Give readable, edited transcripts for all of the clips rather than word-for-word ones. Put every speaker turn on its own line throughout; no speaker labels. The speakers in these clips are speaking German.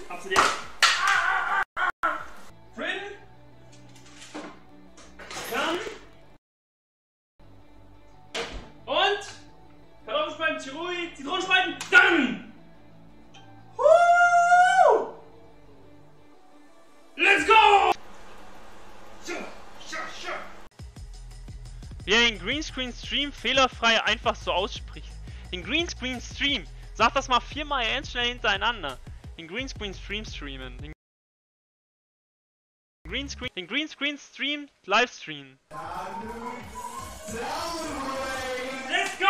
Hab sie dir. Frin. Dann. Und. Kartoffelspalten, Chirui, Zitronenspalten. Dann. Let's go!
Wie er den Greenscreen Stream fehlerfrei einfach so ausspricht. Den Greenscreen Stream. Sag das mal 4-mal ganz schnell hintereinander. Den Greenscreen Stream streamen. Den Greenscreen Stream Livestream.
Let's go!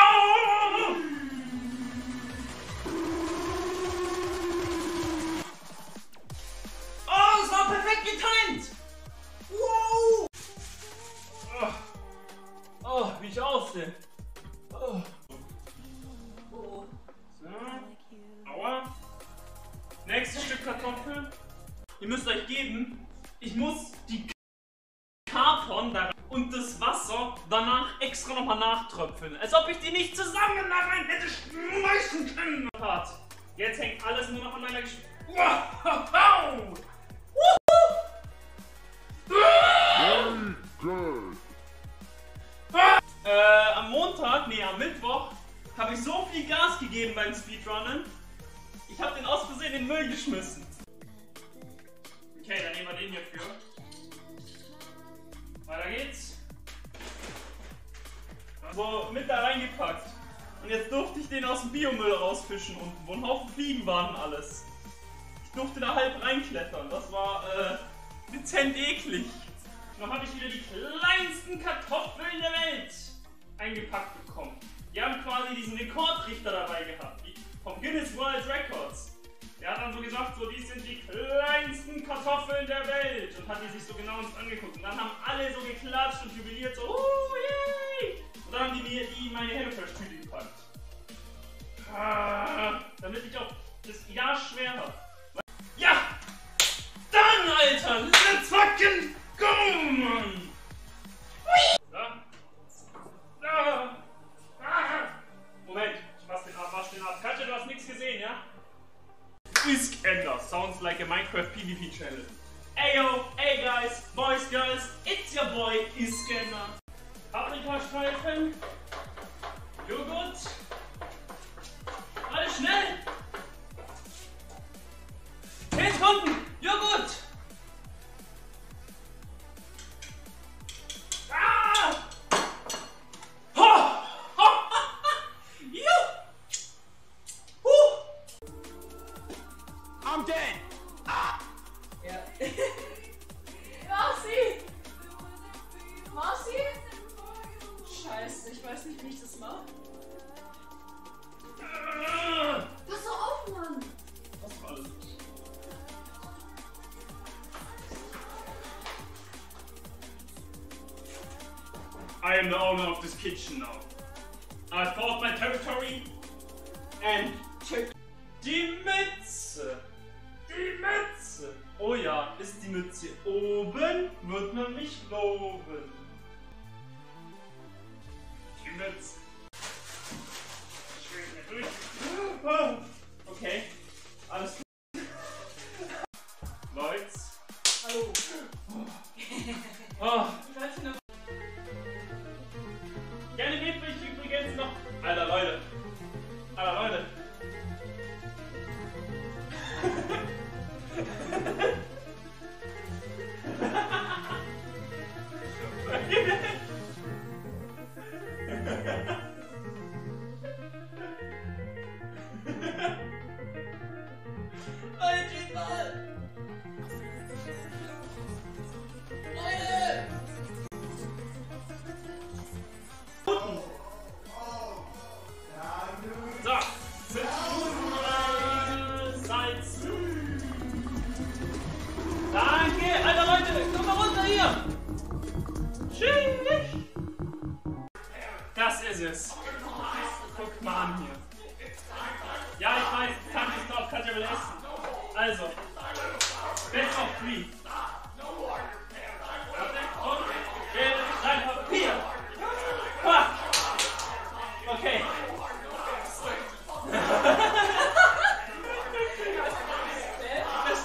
Oh, es war perfekt getimt! Wow! Oh, wie ich aussehe. Oh. So. Aua. Nächstes Stück Kartoffel. Ihr müsst euch geben, ich muss die Kapern und das Wasser danach extra nochmal nachtröpfeln. Als ob ich die nicht zusammen da rein hätte schmeißen können. Jetzt hängt alles nur noch an meiner Wow! Am Montag, nee, am Mittwoch, habe ich so viel Gas gegeben beim Speedrunnen. Ich habe den aus Versehen in den Müll geschmissen. Okay, dann nehmen wir den hier für. Weiter geht's. So, mit da reingepackt. Und jetzt durfte ich den aus dem Biomüll rausfischen unten, wo ein Haufen Fliegen waren und alles. Ich durfte da halb reinklettern. Das war, dezent eklig. Dann habe ich wieder die kleinsten Kartoffeln der Welt eingepackt bekommen. Die haben quasi diesen Rekordrichter dabei gehabt, vom Guinness World Records. Der hat dann so gesagt, so, die sind die kleinsten Kartoffeln der Welt und hat die sich so genau uns angeguckt. Und dann haben alle so geklatscht und jubiliert, so, yay! Und dann haben die mir in meine HelloFresh-Tüte gepackt. Damit ich auch das Jahr schwer habe. Ja! Dann, Alter! Let's fucking go, Mann! Moment, ich wasch den ab. Katja, du hast nichts gesehen, ja? Iskender, sounds like a Minecraft PvP channel. Ayo, hey guys, boys, girls, it's your boy Iskender. Paprikastreifen, Joghurt, alles schnell! 10 Sekunden, Joghurt!
I'm dead!
Ja. Marci! Marci? Scheiße, ich weiß nicht, wie ich das mache. Pass auf, Mann!
Was war alles? I am the owner of this kitchen now. I fought my territory and took die Mütze. Die Mütze. Oh ja, ist die Mütze oben, wird man mich loben. Die Mütze. Schön hier durch. Okay, alles gut. Leute.
Hallo.
Oh.
Ich wollte nur.
Gerne gebt mich übrigens noch. Alter Leute. Alter Leute. Das ist es. Guck mal an hier. Ja, ich weiß, Tanzstop, Katja will essen. Also, best of 3. Und dein Papier. Ha! Okay. Das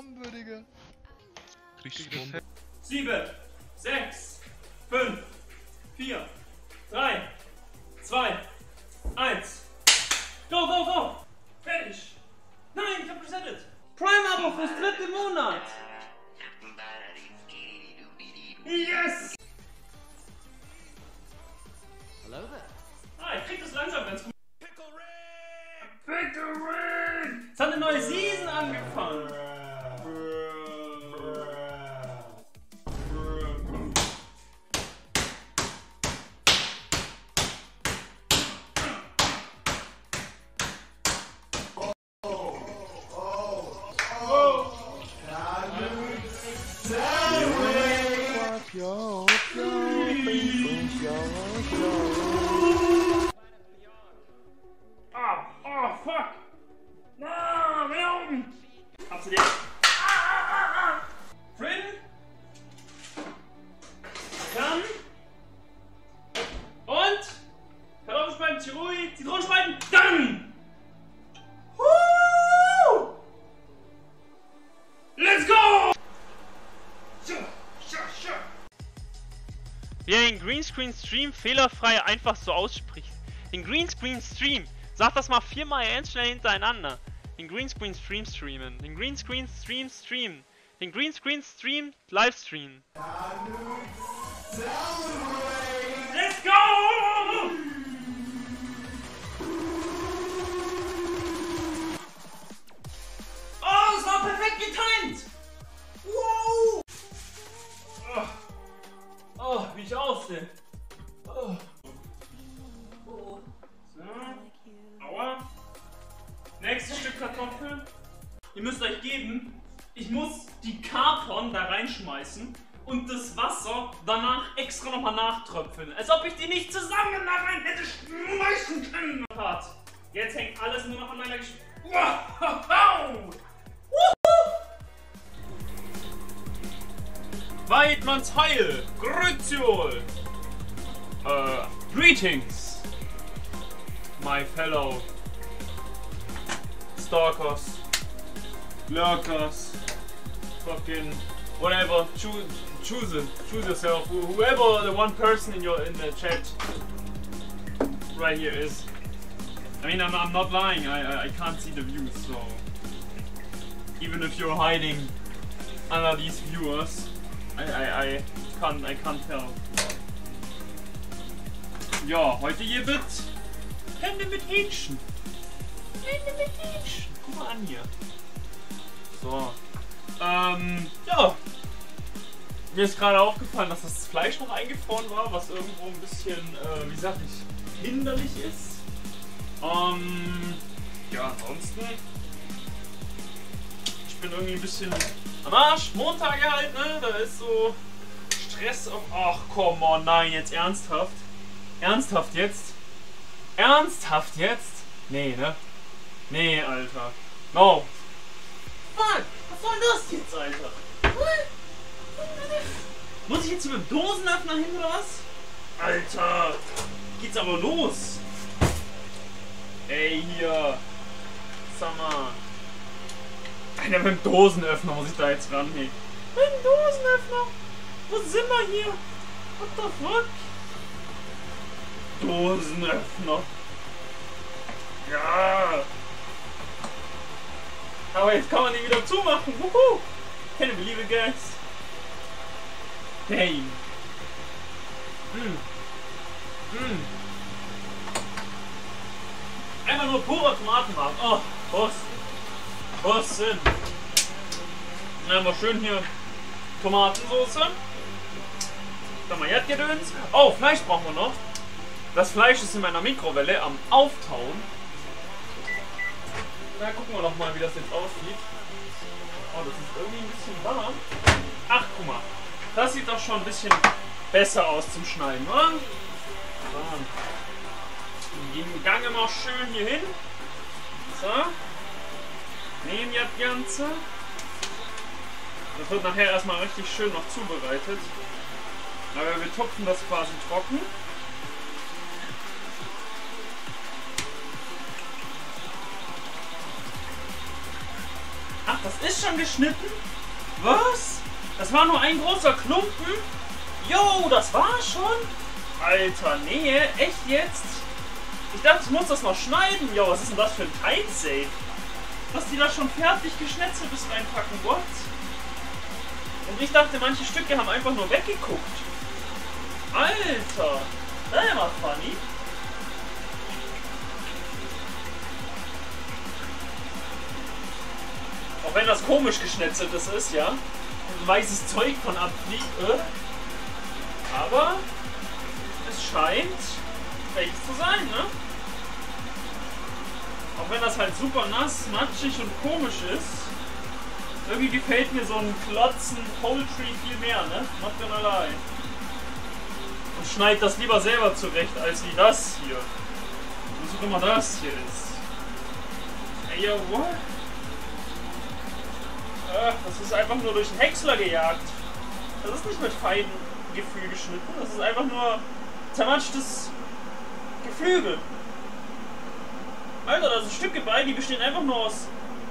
unwürdiger. Richtig
7, 6, 5, 4, 3, 2, 1. Go, go, go! Fertig! Nein, ich hab resettet! Prime-Abo fürs 3. Monat! Yes!
Hello there.
Ah, ich krieg das langsam ganz gut. Pickle Rick! Es hat eine neue Season angefangen! Oh, fuck! Na, Melden! Hast du den? Frin? Dann. Und? Kartoffelspalten, Chirui, Zitronenspalten, dann! Let's go!
Wie er den Greenscreen Stream fehlerfrei einfach so ausspricht. Den Greenscreen Stream. Sag das mal 4-mal ganz schnell hintereinander. Den Greenscreen Stream streamen. Den Greenscreen Stream streamen. Den Greenscreen Stream Livestream.
Let's go! Oh, es war perfekt getimed! Wow! Oh, wie ich aussehe. Oh. So. Aua. Nächstes Stück Kartoffel. Ihr müsst euch geben, ich muss die Kapern da reinschmeißen und das Wasser danach extra nochmal nachtröpfeln. Als ob ich die nicht zusammen da rein hätte schmeißen können. Jetzt hängt alles nur noch an meiner Wow! Weidmanns Heil! Grüziol! Greetings! My fellow stalkers, lurkers, fucking whatever, choose yourself, whoever the one person in the chat right here is. I mean, I'm not lying, I can't see the views, so even if you're hiding under these viewers, I can't tell. Ja, heute hier wird Hände mit Hähnchen. Hände mit Hähnchen. Guck mal an hier. So. Ja. Mir ist gerade aufgefallen, dass das Fleisch noch eingefroren war, was irgendwo ein bisschen, wie sag ich, hinderlich ist. Ja, ansonsten. Ich bin irgendwie ein bisschen am Arsch. Montage halt, ne? Da ist so Stress auf. Ach komm, oh nein, jetzt ernsthaft. Ernsthaft jetzt? Ernsthaft jetzt? Nee, ne? Nee, Alter. No. Fuck, was soll das jetzt, Alter? Muss ich jetzt hier mit dem Dosenöffner hin oder was? Alter, geht's aber los. Ey, hier. Sag mal. Alter, mit dem Dosenöffner muss ich da jetzt ran, hey. Mit dem Dosenöffner? Wo sind wir hier? What the fuck? Dosenöffner. Ja. Aber jetzt kann man die wieder zumachen. Wuhu. Can't believe it, guys. Damn. Einfach nur purer Tomatenmark. Oh, Prost. Prost sind. Dann haben wir schön hier Tomatensoße. Dann mal Erdgedöns. Oh, Fleisch brauchen wir noch. Das Fleisch ist in meiner Mikrowelle am Auftauen. Na, gucken wir doch mal, wie das jetzt aussieht. Oh, das ist irgendwie ein bisschen warm. Ach, guck mal. Das sieht doch schon ein bisschen besser aus zum Schneiden, oder? So. Wir gehen den Gang immer schön hier hin. So. Nehmen das Ganze. Das wird nachher erstmal richtig schön noch zubereitet. Aber wir tupfen das quasi trocken. Ach, das ist schon geschnitten? Was? Das war nur ein großer Klumpen? Jo, das war schon? Alter, nee, echt jetzt? Ich dachte, ich muss das noch schneiden. Jo, was ist denn das für ein Time-Save? Dass die da schon fertig geschnetzeltes reinpacken, what? Und ich dachte, manche Stücke haben einfach nur weggeguckt. Alter, das ist ja mal funny. Auch wenn das komisch geschnetzeltes ist, ja. Ein weißes Zeug von abfliegt, aber es scheint fake zu sein, ne? Auch wenn das halt super nass, matschig und komisch ist. Irgendwie gefällt mir so ein Klotzen Poultry viel mehr, ne? Not gonna lie. Und schneid das lieber selber zurecht, als wie das hier. Was auch immer das hier ist. Ey, yo, what? Das ist einfach nur durch den Häcksler gejagt. Das ist nicht mit feinem Gefühl geschnitten, das ist einfach nur zermatschtes Geflügel. Alter, da sind Stücke bei, die bestehen einfach nur aus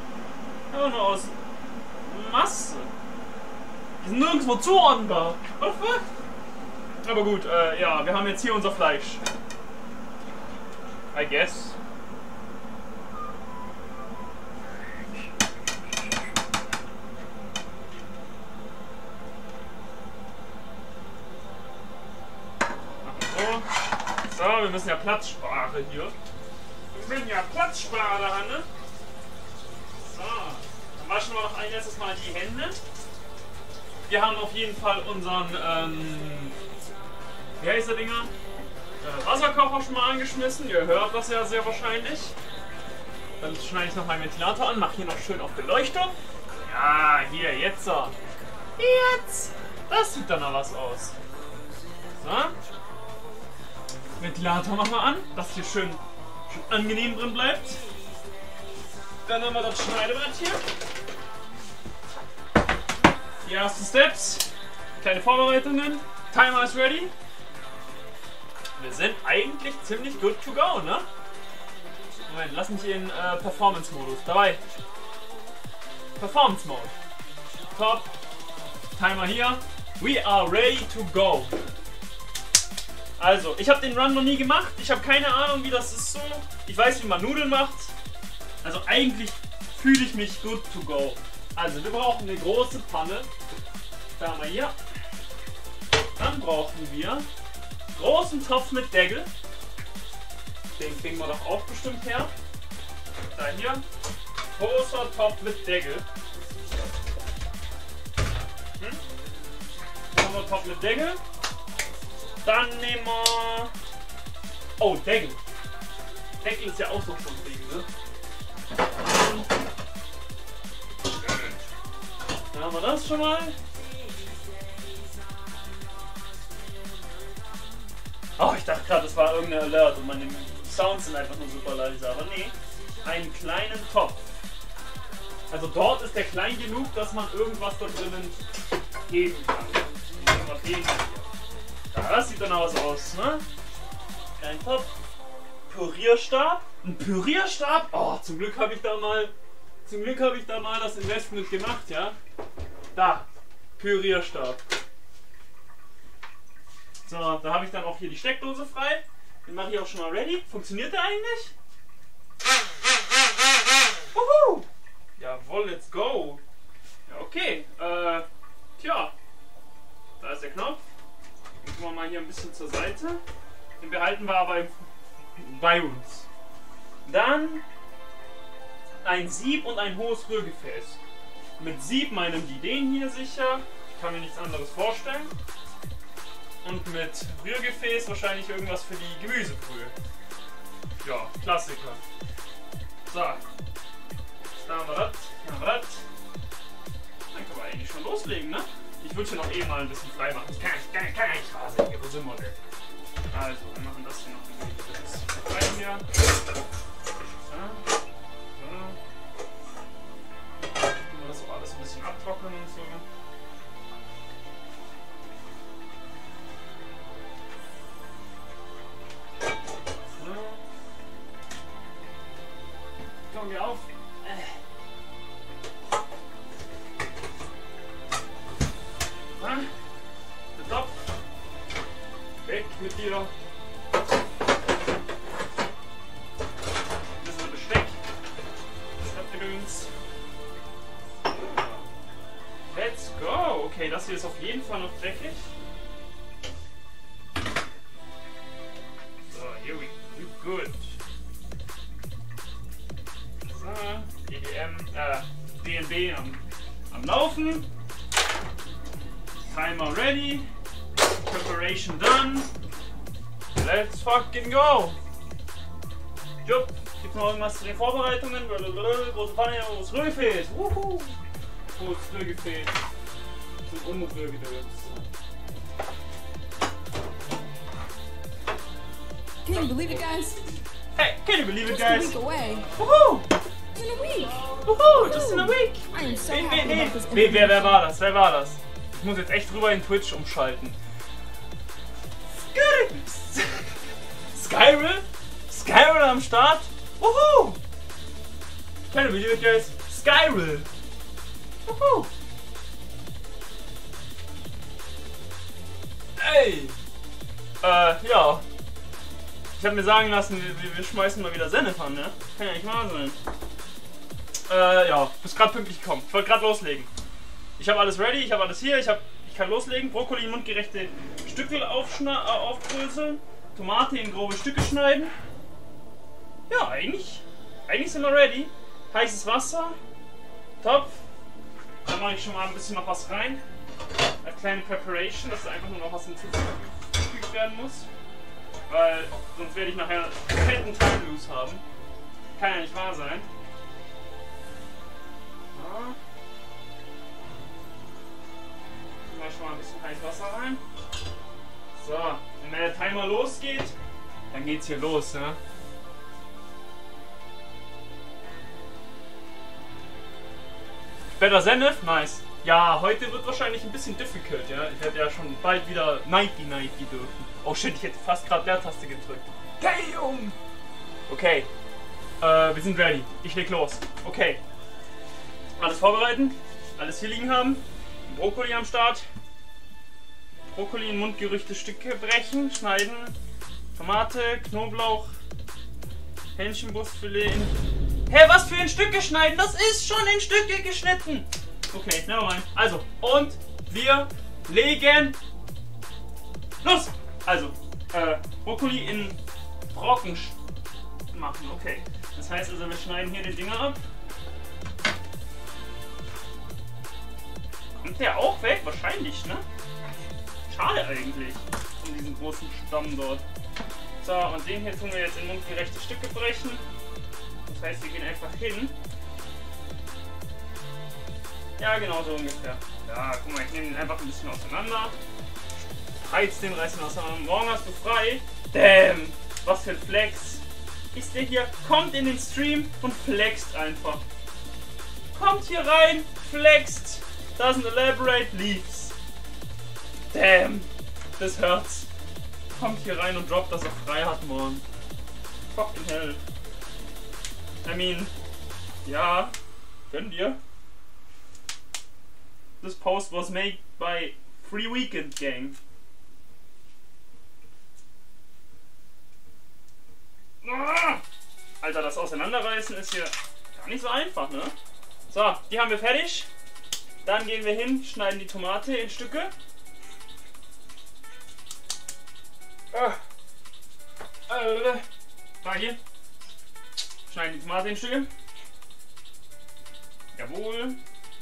Masse. Die sind nirgendwo zuordnbar. What the fuck? Aber gut, ja, wir haben jetzt hier unser Fleisch. I guess. So, wir müssen ja Platzsprache hier. Wir müssen ja Platzsprache, Hanne. So, dann waschen wir noch ein letztes Mal die Hände. Wir haben auf jeden Fall unseren, wie heißt der Dinger? Wasserkocher schon mal angeschmissen. Ihr hört das ja sehr wahrscheinlich. Dann schneide ich noch meinen Ventilator an, mache hier noch schön auf Beleuchtung. Ja, hier, jetzt so. Jetzt! Das sieht dann noch was aus. So. Ventilator machen wir an, dass hier schön angenehm drin bleibt. Dann haben wir das Schneidebrett hier. Die ersten Steps, kleine Vorbereitungen. Timer ist ready. Wir sind eigentlich ziemlich good to go, ne? Moment, lass mich in Performance-Modus. Dabei. Performance-Mode. Top. Timer hier. We are ready to go. Also, ich habe den Run noch nie gemacht. Ich habe keine Ahnung, wie das ist so. Ich weiß, wie man Nudeln macht. Also eigentlich fühle ich mich good to go. Also, wir brauchen eine große Pfanne. Da haben wir hier. Dann brauchen wir einen großen Topf mit Deckel. Den kriegen wir doch auch bestimmt her. Da hier. Großer Topf mit Deckel. Dann haben wir einen Topf mit Deckel. Dann nehmen wir... Oh, Deckel. Deckel ist ja auch so schon Ding, ne? Dann haben wir das schon mal. Oh, ich dachte gerade, das war irgendein Alert und meine Sounds sind einfach nur super leise. Aber nee, einen kleinen Topf. Also dort ist der klein genug, dass man irgendwas da drinnen heben kann. Irgendwas heben kann. Ja, das sieht dann aus, ne? Kleinen Topf. Pürierstab. Ein Pürierstab? Oh, zum Glück habe ich da mal das Investment gemacht, ja? Da. Pürierstab. So, da habe ich dann auch hier die Steckdose frei. Den mache ich auch schon mal ready. Funktioniert der eigentlich? Wuhu! Jawohl, let's go. Ja, okay. Tja. Da ist der Knopf. Den tun wir mal hier ein bisschen zur Seite. Den behalten wir aber bei uns. Dann ein Sieb und ein hohes Rührgefäß. Mit Sieb meinen die den hier sicher. Ich kann mir nichts anderes vorstellen. Und mit Rührgefäß wahrscheinlich irgendwas für die Gemüsebrühe. Ja, Klassiker. So. Da haben wir das. Da haben wir das. Dann können wir eigentlich schon loslegen, ne? Ich würde hier noch eh mal ein bisschen frei machen. Ich kann nicht rasen hier. Wo sind wir denn? Also, wir machen das hier noch ein bisschen frei hier. So. So. Das auch alles ein bisschen abtrocknen und so. Komm hier auf. mit dir. Bisschen Besteck. Stadtgedöns. Let's go! Okay, das hier ist auf jeden Fall noch dreckig. So, here we good. So, EDM, DNB am Laufen. Timer ready. Preparation done. Let's fucking go! Jupp, gibt's noch irgendwas zu den Vorbereitungen? Große Pfanne, großes Rührgefäß. Wuhu! Großes Rührgefäß. Zum Unmut-Rührgedöns.
Can you believe it, guys?
Hey, can you believe it,
Just a
guys?
week away.
Woohoo!
In a week.
Woohoo! Just in a week!
I am so happy about this
Wer war das? Wer war das? Ich muss jetzt echt rüber in Twitch umschalten. Skyrill? Skyrill am Start? Woohoo! Can you believe it, guys? Skyrill! Woohoo! Ey! Ja. Ich habe mir sagen lassen, wir schmeißen mal wieder Senf an, ne? Kann ja nicht wahr sein. Ja, bist gerade pünktlich gekommen. Ich wollte gerade loslegen. Ich habe alles ready, ich habe alles hier, ich kann loslegen. Brokkoli in mundgerechte Stücke aufbröseln. Tomate in grobe Stücke schneiden. Ja, eigentlich sind wir ready. Heißes Wasser. Topf. Da mache ich schon mal ein bisschen noch was rein. Eine kleine Preparation, dass da einfach nur noch was hinzugefügt werden muss. Weil sonst werde ich nachher fetten Time Lose haben. Kann ja nicht wahr sein. Ja. Mach ich schon mal ein bisschen heißes Wasser rein. So, und wenn der Timer losgeht, dann geht's hier los, ja. Better Senf? Nice. Ja, heute wird wahrscheinlich ein bisschen difficult, ja. Ich werde ja schon bald wieder Nighty dürfen. Oh shit, ich hätte fast gerade der Taste gedrückt. Damn! Okay. Wir sind ready. Ich leg los. Okay. Alles vorbereiten. Alles hier liegen haben. Brokkoli am Start. Brokkoli in mundgerührte Stücke brechen, schneiden. Tomate, Knoblauch. Hähnchenbrustfilet in... Hä, was für in Stücke schneiden? Das ist schon in Stücke geschnitten. Okay, nevermind. Also, und wir legen los! Also, Brokkoli in Brocken machen, okay. Das heißt also, wir schneiden hier die Dinger ab. Kommt der auch weg? Wahrscheinlich, ne? Schade eigentlich, von diesem großen Stamm dort. So, und den hier tun wir jetzt in mundgerechte Stücke brechen. Das heißt, wir gehen einfach hin. Ja, genau so ungefähr. Ja, guck mal, ich nehme den einfach ein bisschen auseinander. Heiz den, reiß den auseinander. Morgen hast du frei. Damn, was für ein Flex. Ist der hier, kommt in den Stream und flext einfach. Kommt hier rein, flext. Doesn't elaborate, leaves. Damn, das hurts. Kommt hier rein und droppt, dass er frei hat morgen. Fucking hell. I mean, ja, gönn dir. This post was made by Free Weekend Gang. Alter, das Auseinanderreißen ist hier gar nicht so einfach, ne? So, die haben wir fertig. Dann gehen wir hin, schneiden die Tomate in Stücke. Da hier. Schneiden die Tomate in Stücke. Jawohl.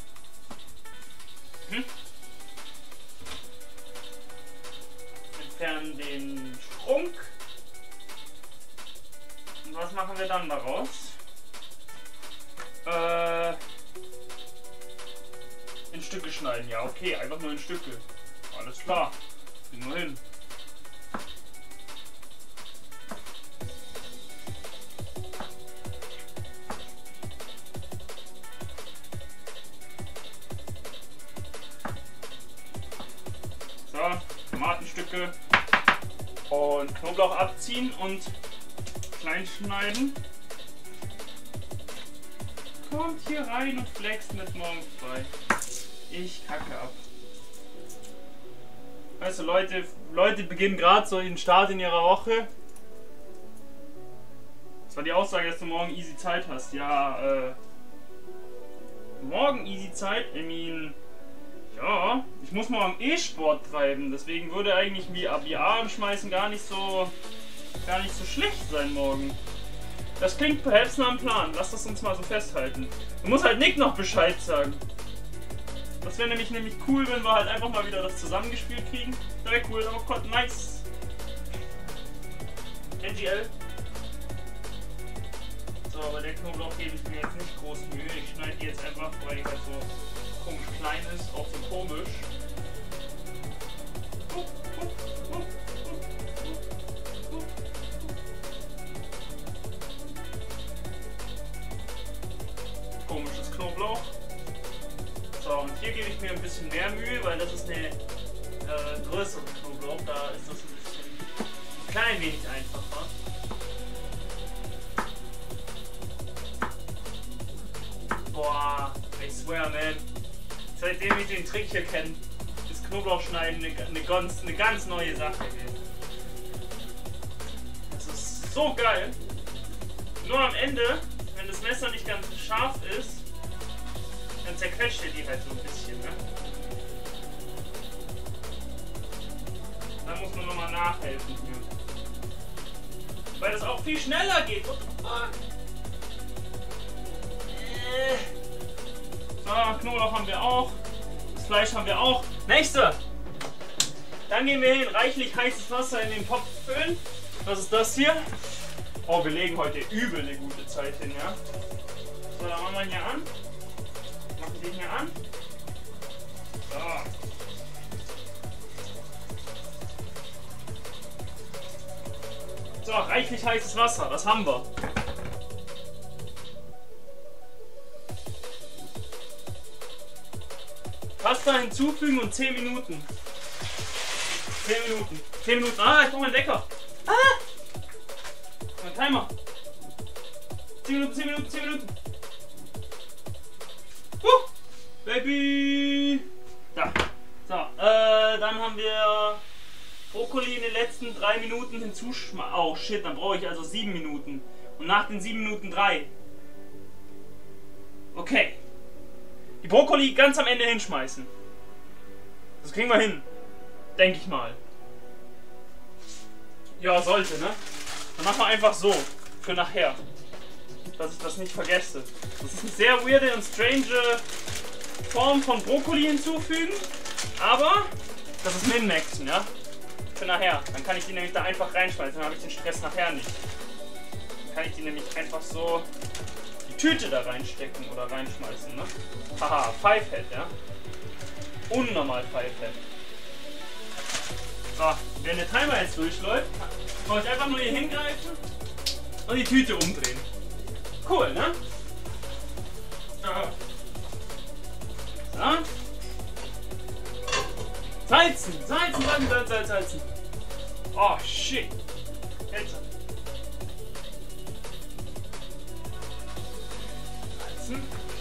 Entfernen den Strunk. Und was machen wir dann daraus? In Stücke schneiden. Ja, okay, einfach nur in Stücke. Alles klar. Geh nur hin. So, Tomatenstücke und Knoblauch abziehen und klein schneiden. Kommt hier rein und flext mit morgen frei. Ich kacke ab. Weißt du, Leute beginnen gerade so den Start in ihrer Woche. Das war die Aussage, dass du morgen easy Zeit hast. Ja, morgen easy Zeit? I mean, ja, ich muss morgen eh Sport treiben. Deswegen würde eigentlich wie VR anschmeißen gar nicht so schlecht sein morgen. Das klingt perhaps nach einem Plan. Lass das uns mal so festhalten. Du musst halt Nick noch Bescheid sagen. Das wäre nämlich cool, wenn wir halt einfach mal wieder das zusammengespielt kriegen. Das wäre cool, aber Gott, nice. NGL. So, aber der Knoblauch gebe ich mir jetzt nicht groß Mühe. Ich schneide die jetzt einfach, weil die halt so komisch klein ist, auch so komisch. Komisches Knoblauch. So, und hier gebe ich mir ein bisschen mehr Mühe, weil das ist eine größere Knoblauch. Da ist das ein klein wenig einfacher. Boah, I swear, man. Seitdem ich den Trick hier kenne, ist Knoblauchschneiden eine ganz neue Sache hier. Das ist so geil. Nur am Ende, wenn das Messer nicht ganz scharf ist, dann zerquetscht ihr die halt so ein bisschen, ne? Da muss man nochmal nachhelfen hier. Weil das auch viel schneller geht. What the fuck? So, Knoblauch haben wir auch. Das Fleisch haben wir auch. Nächste! Dann gehen wir hin. Reichlich heißes Wasser in den Topf füllen. Was ist das hier? Oh, wir legen heute übel eine gute Zeit hin, ja? So, dann machen wir ihn hier an. Machen den hier an. So. So, reichlich heißes Wasser. Das haben wir. Pasta hinzufügen und 10 Minuten. 10 Minuten. 10 Minuten. Ah, ich brauche meinen Wecker. Ah! Mein Timer. 10 Minuten, 10 Minuten, 10 Minuten. Baby! Da. So, dann haben wir Brokkoli in den letzten 3 Minuten hinzuschmeißen. Oh shit, dann brauche ich also 7 Minuten. Und nach den 7 Minuten 3. Okay. Die Brokkoli ganz am Ende hinschmeißen. Das kriegen wir hin. Denke ich mal. Ja, sollte, ne? Dann machen wir einfach so. Für nachher. Dass ich das nicht vergesse. Das ist eine sehr weirde und strange Form von Brokkoli hinzufügen. Aber das ist Min-Maxen, ja? Für nachher. Dann kann ich die nämlich da einfach reinschmeißen. Dann habe ich den Stress nachher nicht. Dann kann ich die nämlich einfach so die Tüte da reinstecken oder reinschmeißen, ne? Haha, Five-Head, ja? Unnormal Five-Head. So, wenn der Timer jetzt durchläuft, brauche ich einfach nur hier hingreifen und die Tüte umdrehen. Cool, ne? So. Salzen, salzen. Oh, shit. Jetzt. Salzen.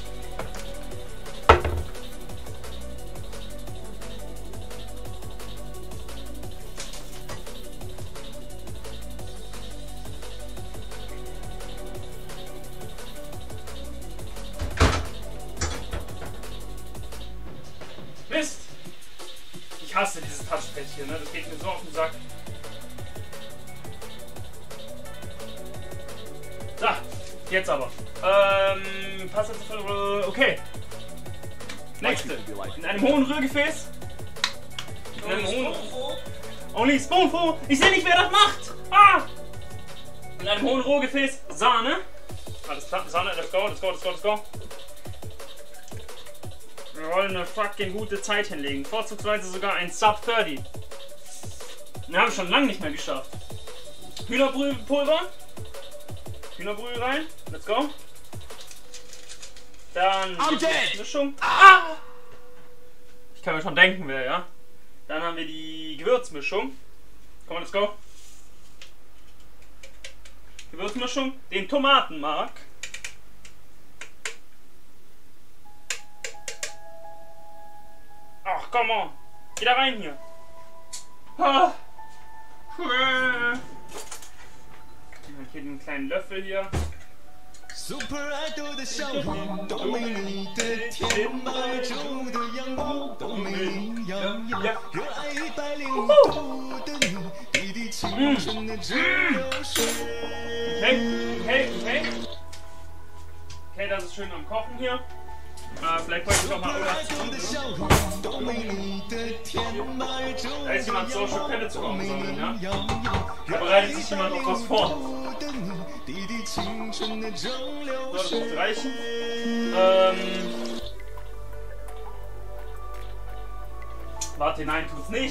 Mist! Ich hasse dieses Touchpad hier, ne? Das geht mir so auf den Sack. So, jetzt aber. Okay. Nächste. In einem hohen Rührgefäß. In einem hohen... Only Spoonful! Ich sehe nicht, wer das macht! Ah! In einem hohen Rohgefäß Sahne. Alles klar, Sahne, let's go. Wir wollen eine fucking gute Zeit hinlegen. Vorzugsweise sogar ein Sub 30. Wir haben es schon lange nicht mehr geschafft. Hühnerbrühpulver. Hühnerbrühe rein. Let's go. Dann die Mischung. Ah! Ich kann mir schon denken, wer, ja. Dann haben wir die Gewürzmischung. Komm, let's go. Gewürzmischung. Den Tomatenmark. Ach, come on. Geh da rein hier. Ah. Hier den kleinen Löffel hier.
Super Idol 的笑脸，多美丽的天白昼的阳光，多美丽洋洋，热爱105度的你，滴滴青春的蒸馏水。
Okay, das ist schön am Kochen hier. Vielleicht wollte ich noch mal irgendwas tun. Da ist jemand Social Credits für uns sammeln, ja? Da bereitet sich jemand auf was vor. So, das wird reichen. Warte, nein, tut's nicht.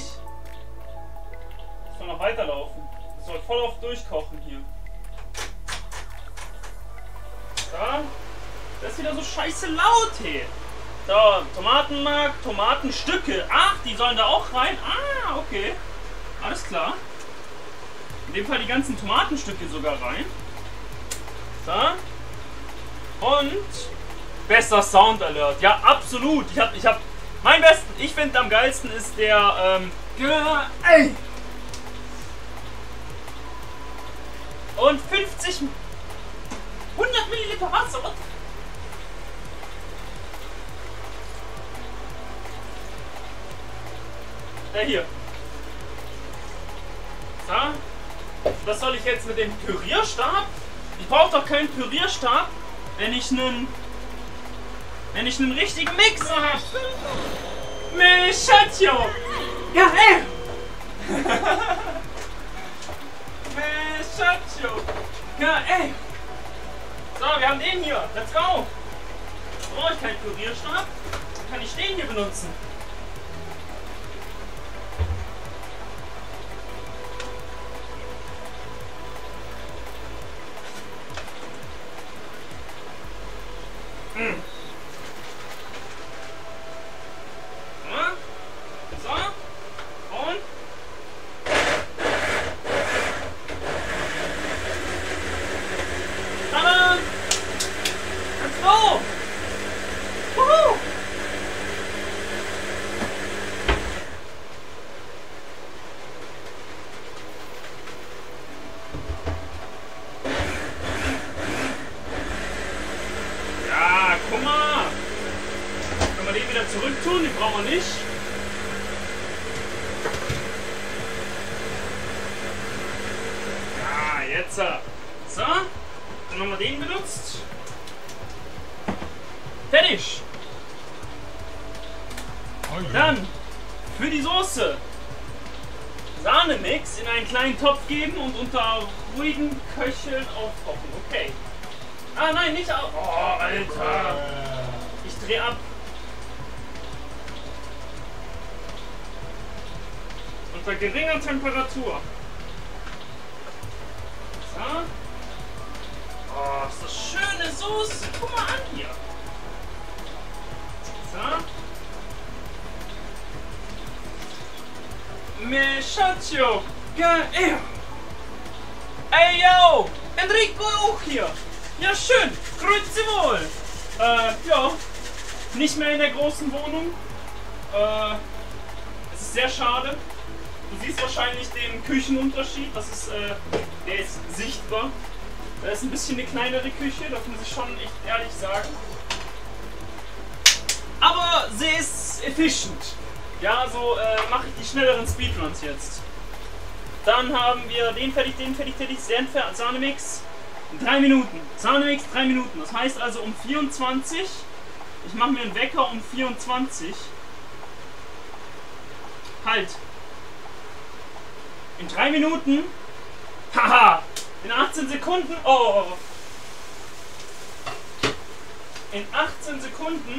Es soll noch weiterlaufen. Es soll voll auf durchkochen hier. Da. Das ist wieder so scheiße laut, hey. So, Tomatenmark, Tomatenstücke. Ach, die sollen da auch rein? Ah, okay. Alles klar. In dem Fall die ganzen Tomatenstücke sogar rein. So. Und bester Sound Alert. Ja, absolut. Ich hab mein besten, ich finde am geilsten ist der, ey. Und 100 Milliliter Wasser. Hier. So. Was soll ich jetzt mit dem Pürierstab? Ich brauche doch keinen Pürierstab, wenn ich einen richtigen Mixer habe. Mechatio! Ja, ey! Mechatio! Ja, ey! So, wir haben den hier. Let's go! Brauche ich keinen Pürierstab? Kann ich den hier benutzen? So. Und tada! Let's go! Woohoo! Ja, guck mal! Können wir den wieder zurück tun? Die brauchen wir nicht. Jetzt. So. Dann haben wir den benutzt. Fertig. Dann für die Soße Sahnemix in einen kleinen Topf geben und unter ruhigen Köcheln aufkochen. Okay. Ah nein, nicht auf. Oh, Alter. Ich dreh ab. Unter geringer Temperatur. So. Oh, ist das schöne Soße. Guck mal an hier. So. Mechatio. Geil. Ey, yo. Enrico auch hier. Ja, schön. Grüezi wohl. Ja. Nicht mehr in der großen Wohnung. Es ist sehr schade. Du siehst wahrscheinlich den Küchenunterschied. Das ist, der ist sichtbar. Da ist ein bisschen eine kleinere Küche, das muss ich schon echt ehrlich sagen. Aber sie ist efficient. Ja, so mache ich die schnelleren Speedruns jetzt. Dann haben wir den fertig, Sahnemix. 3 Minuten. Sahnemix 3 Minuten. Das heißt also um 24. Ich mache mir einen Wecker um 24. Halt. In 3 Minuten. Haha. In 18 Sekunden. Oh. In 18 Sekunden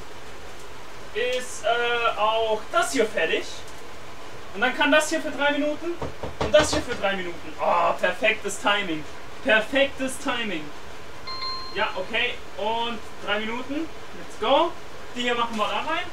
ist auch das hier fertig. Und dann kann das hier für 3 Minuten und das hier für 3 Minuten. Oh, perfektes Timing. Perfektes Timing. Ja, okay. Und 3 Minuten. Let's go. Die hier machen wir da rein.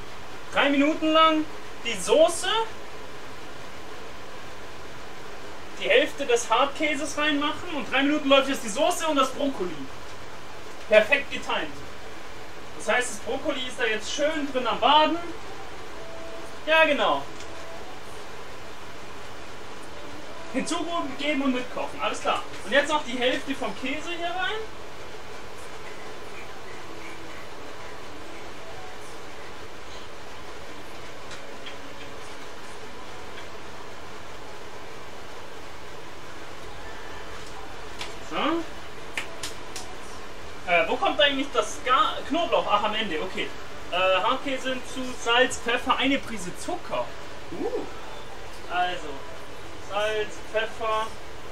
Drei Minuten lang die Soße. die Hälfte des Hartkäses reinmachen und 3 Minuten läuft jetzt die Soße und das Brokkoli. Perfekt getimt. Das heißt, das Brokkoli ist da jetzt schön drin am Baden. Ja, genau. Hinzugeben und mitkochen, alles klar. Und jetzt noch die Hälfte vom Käse hier rein. So. Wo kommt eigentlich das Knoblauch? Ach, am Ende, okay. Hartkäse hinzu, Salz, Pfeffer, eine Prise Zucker. Also, Salz, Pfeffer.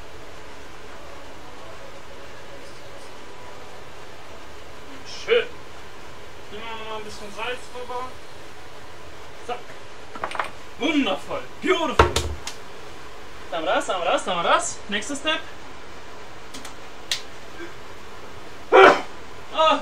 Schön. Hier machen wir mal ein bisschen Salz drüber. Zack. Wundervoll. Beautiful. Da haben wir das, da haben wir das, da haben wir das. Nächster Step. Ah.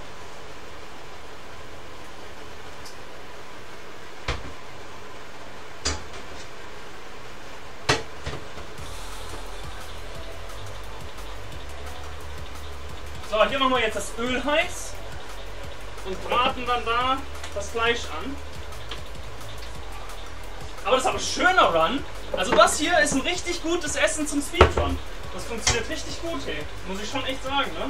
So, hier machen wir jetzt das Öl heiß und braten dann da das Fleisch an. Aber das ist aber schöner Run. Also das hier ist ein richtig gutes Essen zum Speedrun. Das funktioniert richtig gut, hey. Muss ich schon echt sagen, ne?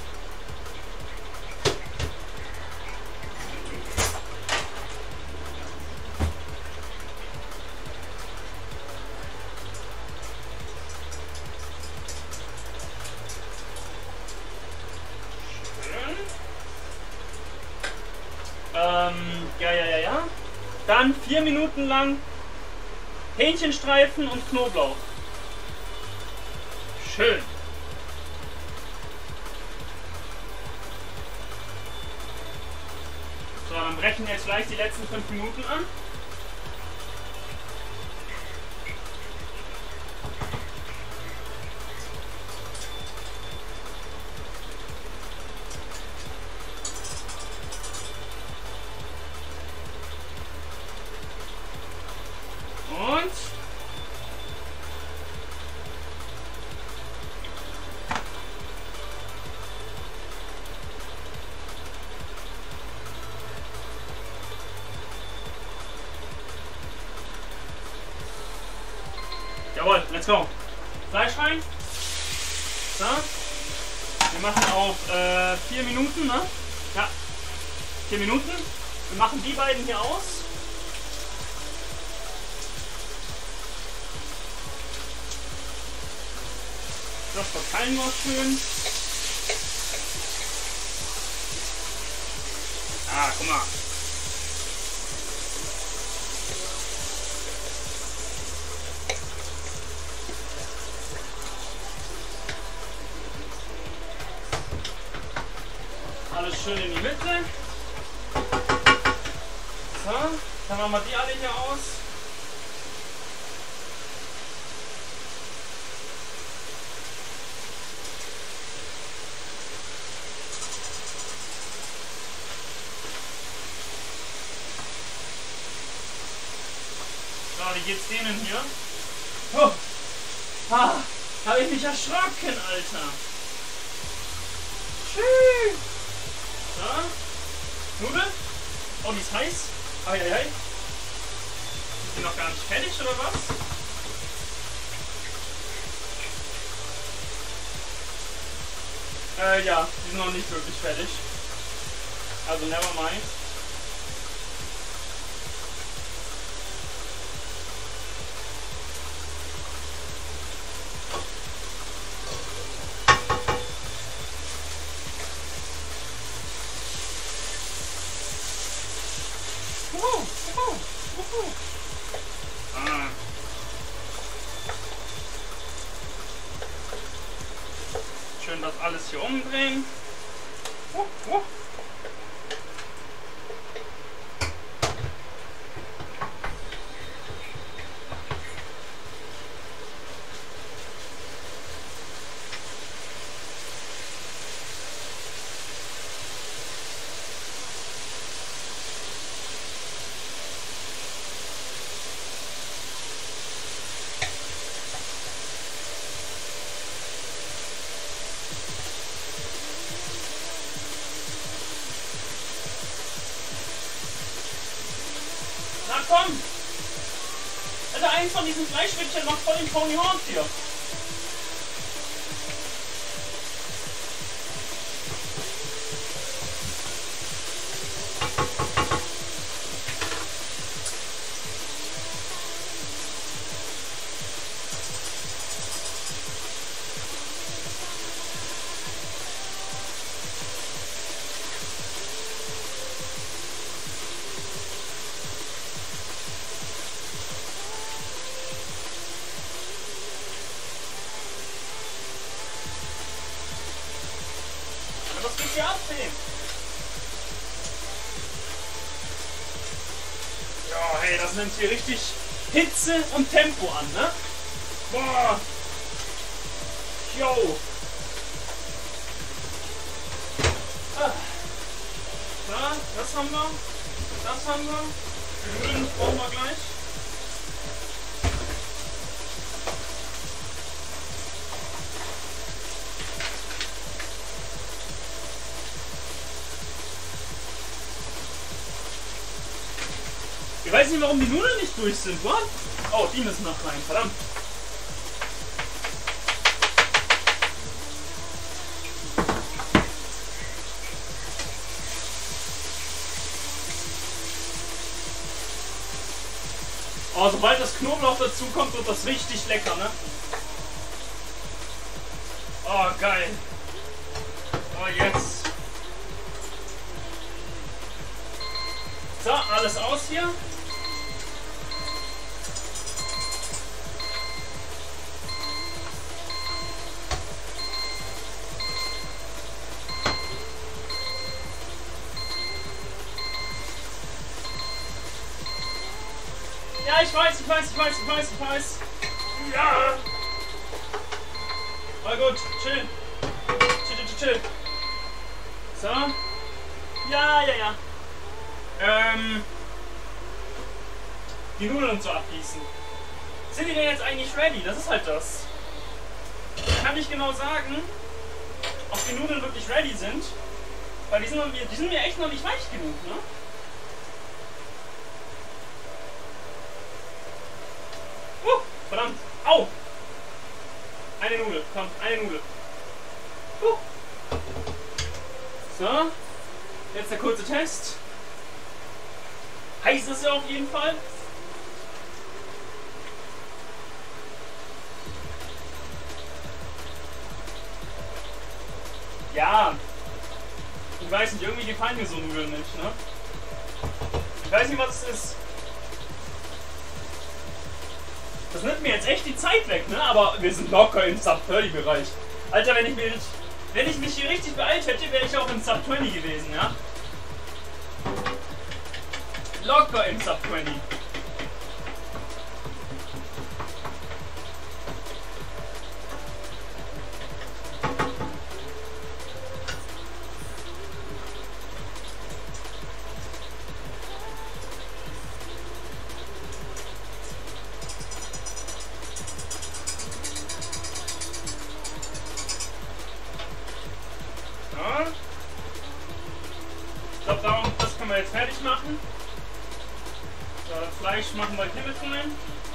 Ja. Dann 4 Minuten lang Hähnchenstreifen und Knoblauch. Schön. So, dann brechen wir jetzt gleich die letzten 5 Minuten an. Und jawohl, let's go. Fleisch rein. So. Wir machen auf 4 Minuten, ne? Ja. 4 Minuten. Wir machen die beiden hier aus. Das verteilen wir schön. Ah, guck mal. Alles schön in die Mitte. So, dann machen wir die alle hier aus. Wie geht's denen hier? Oh. Ah, habe ich mich erschrocken, Alter. Tschüss. So. Nudeln? Oh, die ist heiß. Eieiei. Ist die noch gar nicht fertig, oder was? Ja, die sind noch nicht wirklich fertig. Also, never mind. Schön das alles hier umdrehen. komm! Alter, eins von diesen Fleischschnittchen macht voll den Tony Hawk hier. Was geht hier ab, Film? Ja, hey, das nimmt hier richtig Hitze und Tempo an, ne? Boah! Yo! Ah. So, das haben wir. Das haben wir. Die Nudeln brauchen wir gleich. Ich weiß nicht, warum die Nudeln nicht durch sind, what? Oh, die müssen noch rein, verdammt. Oh, sobald das Knoblauch dazu kommt, wird das richtig lecker, ne? Oh, geil. Oh, jetzt. So, alles aus hier. Ja, ich weiß. Ja. Na gut, chill. Chill. So. Ja. Die Nudeln und so abgießen. Sind die denn jetzt eigentlich ready? Das ist halt das. Ich kann nicht genau sagen, ob die Nudeln wirklich ready sind. Weil die sind mir echt noch nicht weich genug, ne? Verdammt! Au! Eine Nudel, komm, eine Nudel. So, jetzt der kurze Test. Heiß ist er auf jeden Fall. Ja, ich weiß nicht, irgendwie gefallen mir so Nudeln nicht, ne? Ich weiß nicht, was es ist. Das nimmt mir jetzt echt die Zeit weg, ne? Aber wir sind locker im Sub-30-Bereich. Alter, wenn ich mich hier richtig beeilt hätte, wäre ich auch im Sub-20 gewesen, ja? Locker im Sub-20. Ich glaube, das können wir jetzt fertig machen. So, das Fleisch machen wir hier mit rein.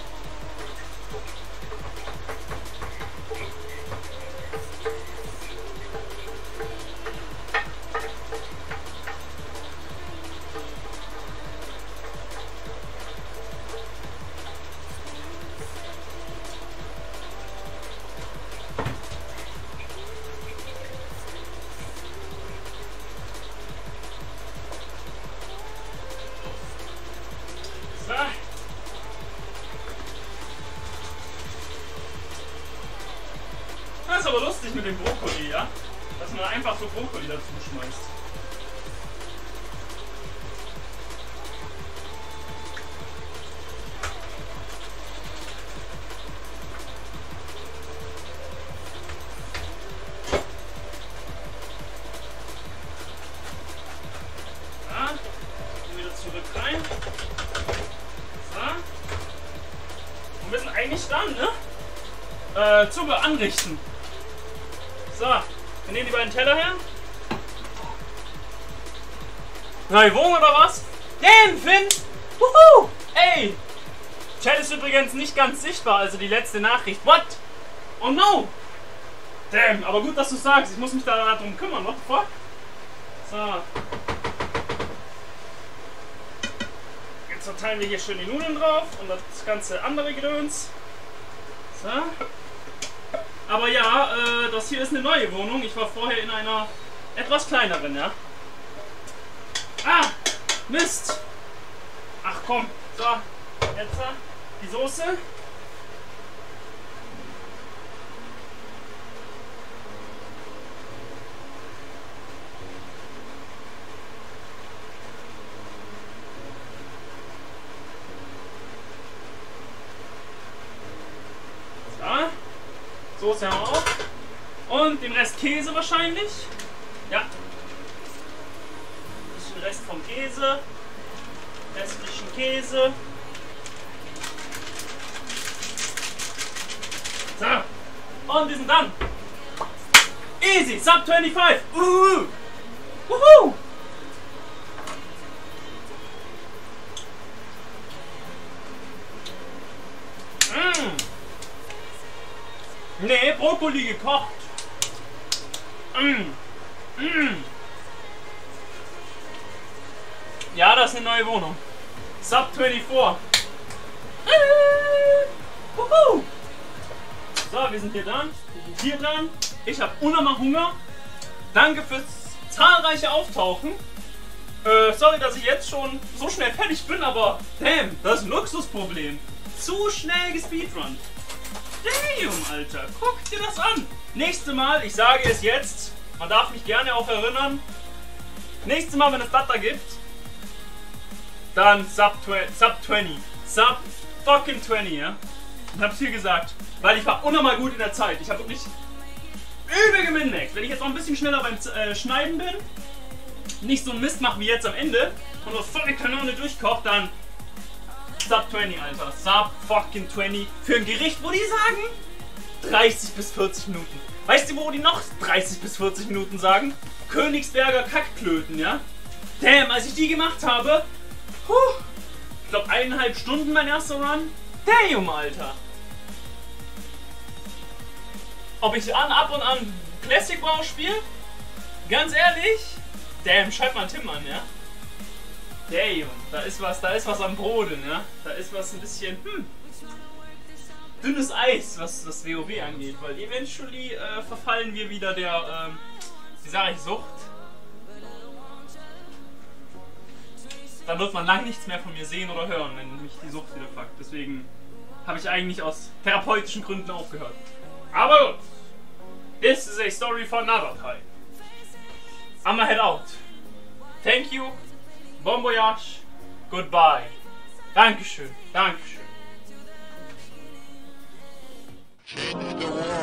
Das ist aber lustig mit dem Brokkoli, ja? Dass man einfach so Brokkoli dazu schmeißt. Wieder zurück rein. So. Und wir sind eigentlich dann, ne? Zucker anrichten. So, wir nehmen die beiden Teller her. Neue Wohnung oder was? Damn, Finn! Wuhu! Ey! Chat ist übrigens nicht ganz sichtbar, also die letzte Nachricht. What? Oh no! Damn, aber gut, dass du sagst. Ich muss mich da darum kümmern. What the fuck? So. Jetzt verteilen wir hier schön die Nudeln drauf und das ganze andere Gedöns. So. Aber ja, das hier ist eine neue Wohnung. Ich war vorher in einer etwas kleineren, ja. Ah! Mist! Ach komm. So, jetzt die Soße. Soße haben wir auch. Und den Rest Käse wahrscheinlich. Ja. Ein bisschen Rest vom Käse. Restlichen Käse. So. Und wir sind dann. Easy. Sub 25. Wuhu. Nee, Brokkoli gekocht. Ja, das ist eine neue Wohnung. Sub 24. So, wir sind hier dran. Wir sind hier dran. Ich habe unnormal Hunger. Danke fürs zahlreiche Auftauchen. Sorry, dass ich jetzt schon so schnell fertig bin, aber damn, das ist ein Luxusproblem. Zu schnell gespeedrunnt. Damn, Alter, guck dir das an. Nächstes Mal, ich sage es jetzt, man darf mich gerne auch erinnern. Nächstes Mal, wenn es das da gibt, dann Sub 20. Sub fucking 20, ja? Ich hab's hier gesagt, weil ich war unnormal gut in der Zeit. Ich habe wirklich übel geminmaxt. Wenn ich jetzt noch ein bisschen schneller beim Schneiden bin, nicht so einen Mist mache wie jetzt am Ende und das volle Kanone durchkocht, dann Sub 20, Alter. Sub fucking 20. Für ein Gericht, wo die sagen 30 bis 40 Minuten. Weißt du, wo die noch 30 bis 40 Minuten sagen? Königsberger Kackklöten, ja? Damn, als ich die gemacht habe, ich glaube 1,5 Stunden mein erster Run. Damn, Alter. Ob ich ab und an Classic WoW spiele? Ganz ehrlich? Damn, schreib mal Tim an, ja? Damn, da ist was am Brodeln, ja? Da ist was ein bisschen, dünnes Eis, was das WoW angeht, weil eventually verfallen wir wieder der, wie sage ich, Sucht. Dann wird man lang nichts mehr von mir sehen oder hören, wenn mich die Sucht wieder fuckt. Deswegen habe ich eigentlich aus therapeutischen Gründen aufgehört. Aber gut, this is a story for another time. I'ma head out. Thank you. Bon voyage. Goodbye. Dankeschön. Dankeschön.